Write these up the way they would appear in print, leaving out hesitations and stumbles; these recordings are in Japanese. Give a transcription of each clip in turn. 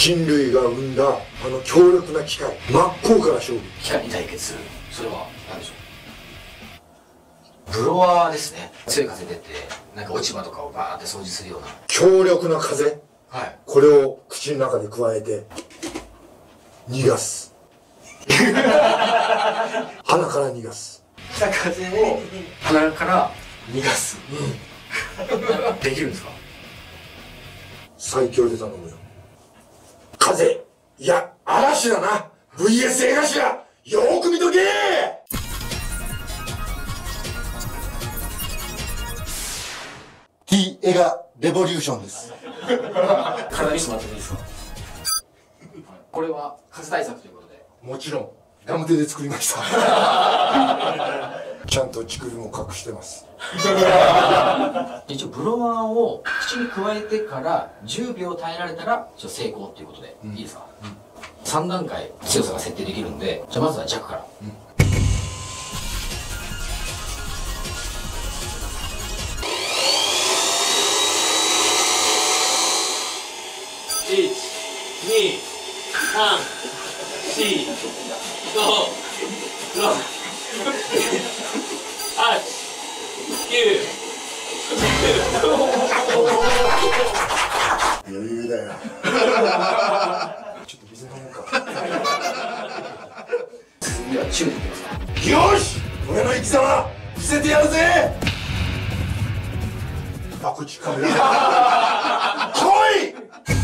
人類が生んだ強力な機械、真っ向から勝負。 機械に対決する。それは何でしょう。ブロワーですね。強い風出てなんか落ち葉とかをバーって掃除するような強力な風、 はい、 これを口の中で加えて逃がす。鼻から逃がす。 来た風を鼻から逃がす、できるんですか。 最強で頼むよ。風、いや嵐だな。 VS 江頭、よーく見とけー。T エガレボリューションです。 体見せてもらってもいいですか。これは風対策ということで。 もちろんガムテで作りました。ちゃんと乳首も隠してます。 一応ブロワーを口に加えてから10秒耐えられたら成功っていうことで、いいですか。3段階強さが設定できるんで、じゃあまずは弱から。1、2、3、4、5、6、8、9、 余裕だよ。ちょっと水飲もうか。 次は中でいきますか。 よし、俺の生き様見せてやるぜ。爆竹カメラ来い。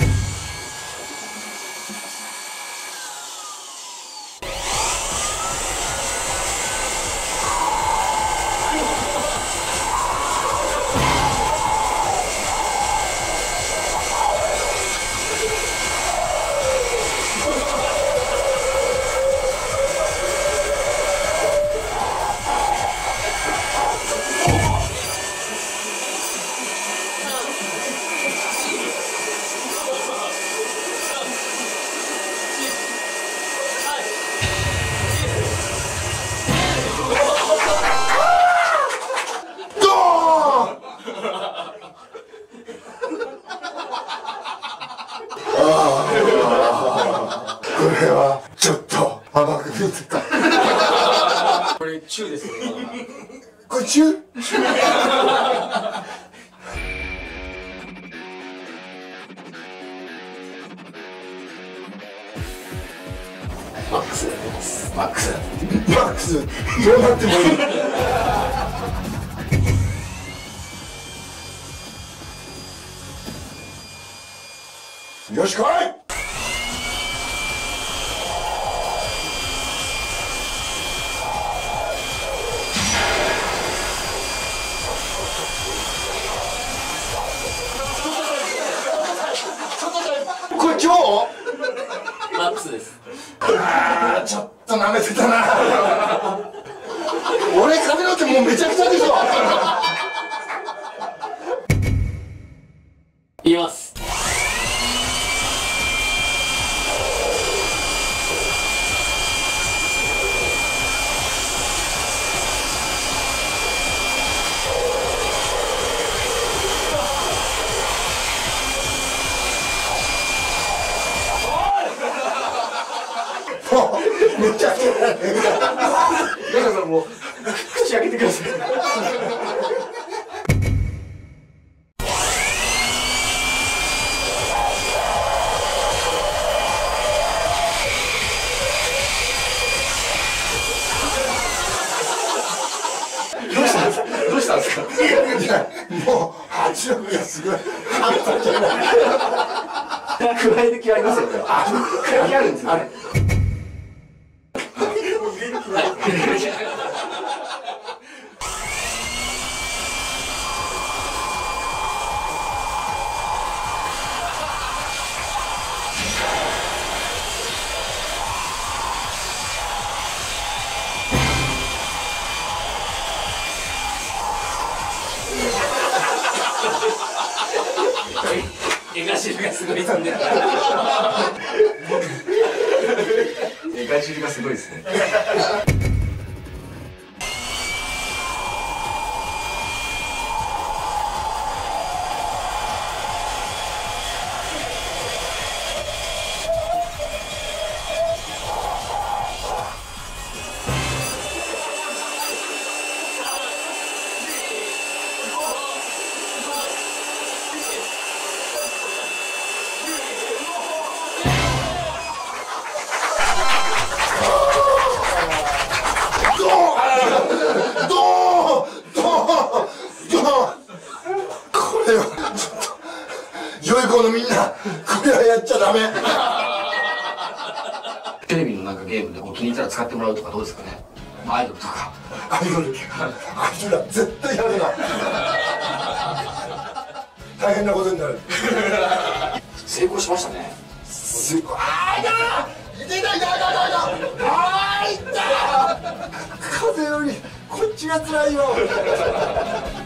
これはちょっと甘く見てた。 これ中ですね。 これ中。 マックスでやります。マックス。 マックスどうなってもいい。よし来い。これ今日マックスです。 あーちょっと舐めてたな。俺髪の毛もうめちゃくちゃでしょ。 いきます。 めちゃくちゃだね。 ヤカさんも口開けてください。どうしたんですか。 いやもう圧力がすごい半端じゃない。 加える気ありますよね。加える気あるんですよね。絵頭がすごい飛んでる。絵頭がすごいですね。 良い子のみんなこれはやっちゃダメ。 テレビのなんかゲームでこう気に入ったら使ってもらうとかどうですかね。アイドルとか。 アイドルは絶対やるな。大変なことになる。 成功しましたね。 すごい。あーいたー、痛い痛い痛い痛い痛い。あーいったー。風よりこっちが辛いよ。